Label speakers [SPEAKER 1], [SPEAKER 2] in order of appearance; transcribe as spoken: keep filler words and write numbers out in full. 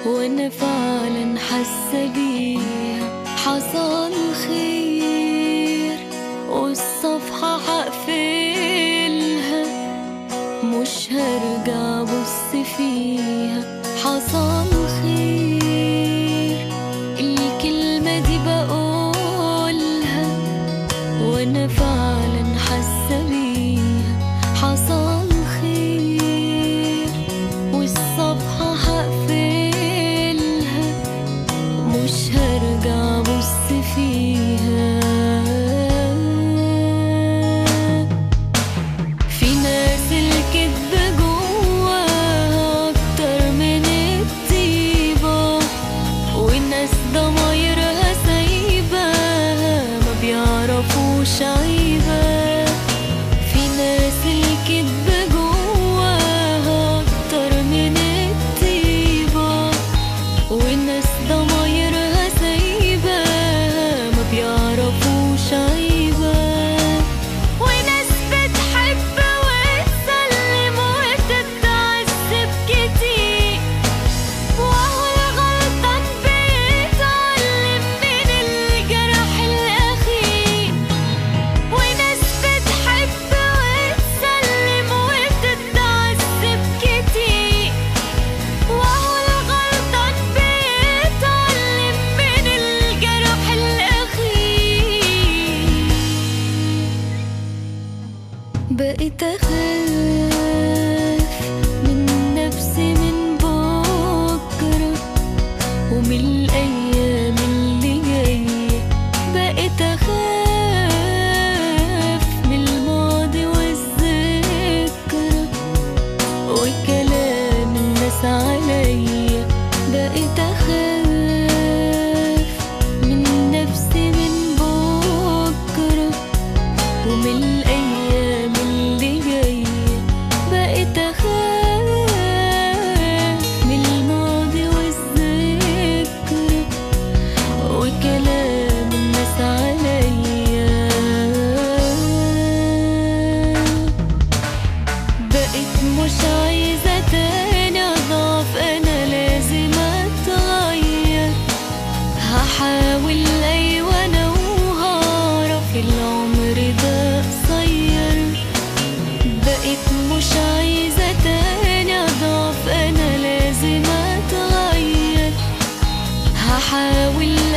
[SPEAKER 1] وانا فعلا حاسه بيها حصل خير، والصفحه هقفلها مش هرجع ابص فيها. حصل خير الكلمه دي بقولها وانا فعلا حاسه بيها. حصل خير والصفحه هقفلها مش هرجع ابص فيها. في ناس الكدب جواها اكتر من الطيبة، وناس ضمايرها سايباها ما بيعرفوش عيبة. في ناس الكدب جواها اكتر من الطيبة، وناس ضمايرها سايباها ما بيعرفوش عيبة. وناس بتحب وتسلم وتتعذب كتير، وهو الغلطان بيتعلم من الجرح الأخير. وناس بتحب وتسلم وتتعذب كتير، وهو الغلطان بيتعلم من الجرح الأخير. بقيت أخاف من نفسي من بكرة ومن الأيام اللي جاية. بقيت أخاف من الماضي والذكرى وكلام الناس عليا. بقيت أخاف من نفسي من بكرة ومن الأيام اللي جاية. بقيت أخاف من الماضي والذكرى وكلام الناس عليا. بقيت مش عايزة تاني أضعف، أنا لازم أتغير. هحاول أيوة أنا وهعرف العمر ده قصير. بقيت مش عايزة تاني أضعف، أنا لازم أتغير. هحاول